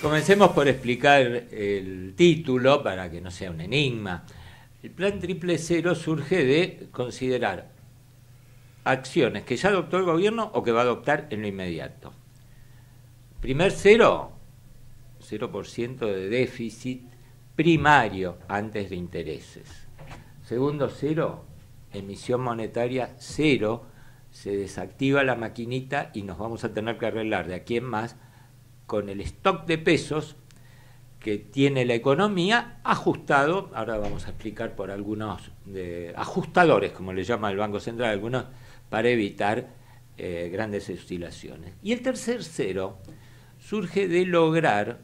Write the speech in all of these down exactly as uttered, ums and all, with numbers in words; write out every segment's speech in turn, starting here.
Comencemos por explicar el título para que no sea un enigma. El plan triple cero surge de considerar acciones que ya adoptó el gobierno o que va a adoptar en lo inmediato. Primer cero, cero por ciento de déficit primario antes de intereses. Segundo cero, emisión monetaria cero, se desactiva la maquinita y nos vamos a tener que arreglar de aquí en más con el stock de pesos que tiene la economía ajustado. Ahora vamos a explicar por algunos de, ajustadores, como le llama el Banco Central, algunos para evitar eh, grandes oscilaciones. Y el tercer cero surge de lograr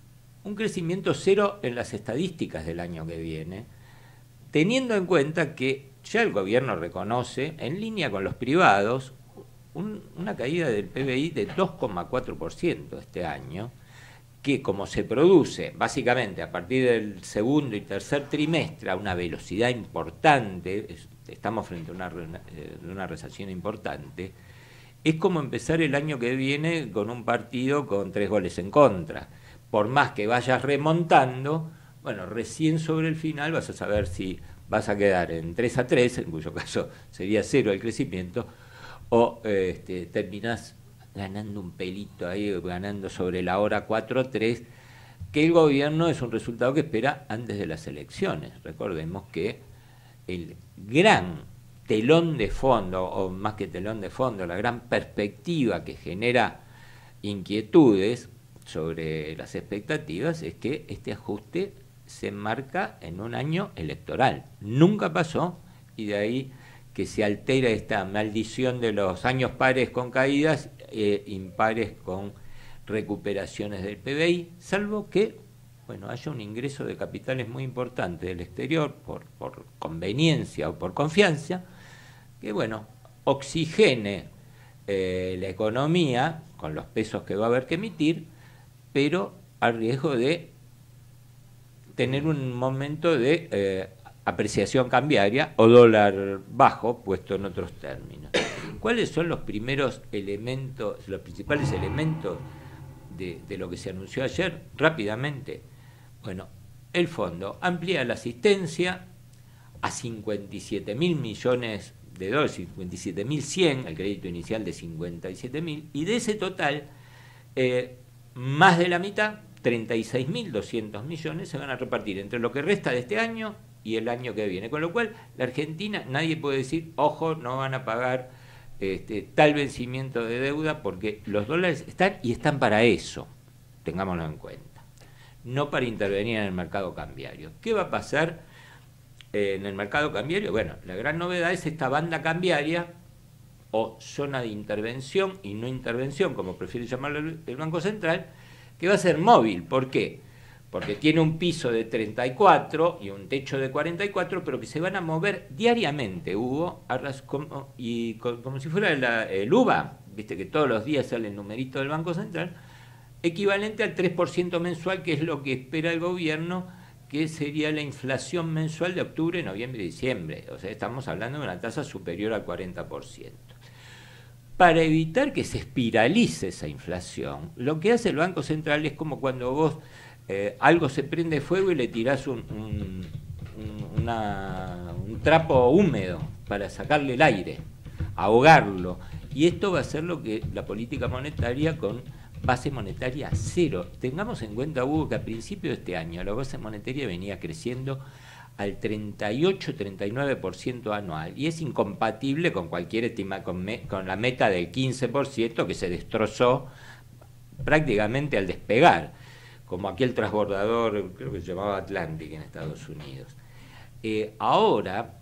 un crecimiento cero en las estadísticas del año que viene, teniendo en cuenta que ya el gobierno reconoce, en línea con los privados, un, una caída del P B I de dos coma cuatro por ciento este año, que como se produce básicamente a partir del segundo y tercer trimestre a una velocidad importante, estamos frente a una, una recesión importante, es como empezar el año que viene con un partido con tres goles en contra. Por más que vayas remontando, bueno, recién sobre el final vas a saber si vas a quedar en tres a tres, en cuyo caso sería cero el crecimiento, o este, terminás ganando un pelito ahí, ganando sobre la hora cuatro a tres, que el gobierno es un resultado que espera antes de las elecciones. Recordemos que el gran telón de fondo, o más que telón de fondo, la gran perspectiva que genera inquietudes sobre las expectativas es que este ajuste se enmarca en un año electoral. Nunca pasó, y de ahí que se altera esta maldición de los años pares con caídas, eh, impares con recuperaciones del P B I, salvo que bueno, haya un ingreso de capitales muy importante del exterior por, por conveniencia o por confianza, que bueno, oxigene eh, la economía con los pesos que va a haber que emitir, pero al riesgo de tener un momento de eh, apreciación cambiaria o dólar bajo, puesto en otros términos. ¿Cuáles son los primeros elementos, los principales elementos de, de lo que se anunció ayer? Rápidamente, bueno, el fondo amplía la asistencia a cincuenta y siete mil millones de dólares, cincuenta y siete mil cien, el crédito inicial de cincuenta y siete mil, y de ese total, eh, más de la mitad, treinta y seis mil doscientos millones, se van a repartir entre lo que resta de este año y el año que viene. Con lo cual, la Argentina, nadie puede decir, ojo, no van a pagar este, tal vencimiento de deuda, porque los dólares están y están para eso, tengámoslo en cuenta, no para intervenir en el mercado cambiario. ¿Qué va a pasar eh, en el mercado cambiario? Bueno, la gran novedad es esta banda cambiaria, o zona de intervención y no intervención, como prefiere llamarlo el Banco Central, que va a ser móvil. ¿Por qué? Porque tiene un piso de treinta y cuatro y un techo de cuarenta y cuatro, pero que se van a mover diariamente, Hugo, como, y como, como si fuera la, el U V A, viste que todos los días sale el numerito del Banco Central, equivalente al tres por ciento mensual, que es lo que espera el gobierno, que sería la inflación mensual de octubre, noviembre y diciembre. O sea, estamos hablando de una tasa superior al cuarenta por ciento. Para evitar que se espiralice esa inflación, lo que hace el Banco Central es como cuando vos eh, algo se prende fuego y le tirás un, un, un, una, un trapo húmedo para sacarle el aire, ahogarlo. Y esto va a ser lo que la política monetaria con base monetaria cero. Tengamos en cuenta, Hugo, que a principio de este año la base monetaria venía creciendo al treinta y ocho a treinta y nueve por ciento anual, y es incompatible con cualquier estima, con, me, con la meta del quince por ciento que se destrozó prácticamente al despegar, como aquel transbordador, creo que se llamaba Atlantic en Estados Unidos. Eh, ahora,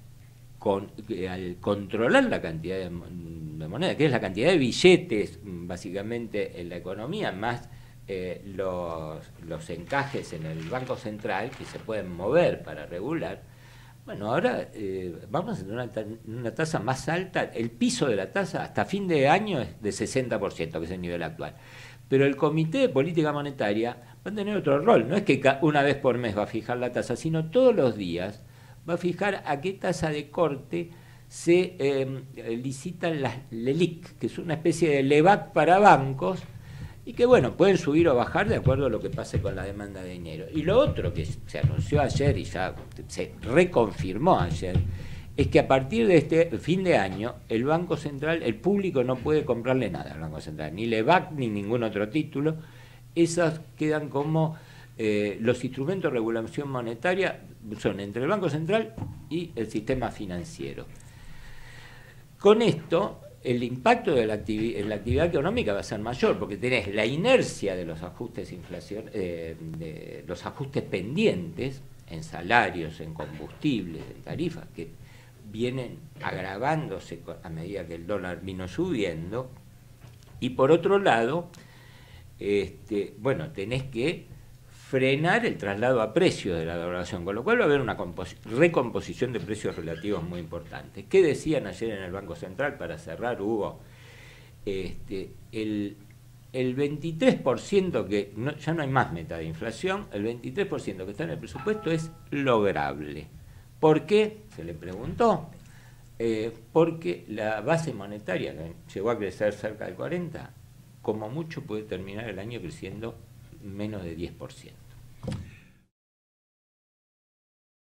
con, eh, al controlar la cantidad de, de moneda, que es la cantidad de billetes básicamente en la economía, más Eh, los, los encajes en el Banco Central que se pueden mover para regular, bueno, ahora eh, vamos a tener una, una tasa más alta. El piso de la tasa hasta fin de año es de sesenta por ciento, que es el nivel actual, pero el Comité de Política Monetaria va a tener otro rol. No es que una vez por mes va a fijar la tasa, sino todos los días va a fijar a qué tasa de corte se eh, licitan las LELIC, que es una especie de LEVAC para bancos, y que bueno, pueden subir o bajar de acuerdo a lo que pase con la demanda de dinero. Y lo otro que se anunció ayer y ya se reconfirmó ayer, es que a partir de este fin de año, el Banco Central, el público no puede comprarle nada al Banco Central, ni LEVAC ni ningún otro título. Esas quedan como eh, los instrumentos de regulación monetaria, son entre el Banco Central y el sistema financiero. Con esto, el impacto de la activi- en la actividad económica va a ser mayor, porque tenés la inercia de los ajustes inflación, eh, de los ajustes pendientes en salarios, en combustibles, en tarifas, que vienen agravándose a medida que el dólar vino subiendo. Y por otro lado, este, bueno, tenés que frenar el traslado a precios de la devaluación, con lo cual va a haber una recomposición de precios relativos muy importante. ¿Qué decían ayer en el Banco Central? Para cerrar, Hugo, este, el, el veintitrés por ciento que, no, ya no hay más meta de inflación, el veintitrés por ciento que está en el presupuesto es lograble. ¿Por qué? Se le preguntó. Eh, porque la base monetaria, que llegó a crecer cerca del cuarenta por ciento, como mucho puede terminar el año creciendo menos de diez por ciento.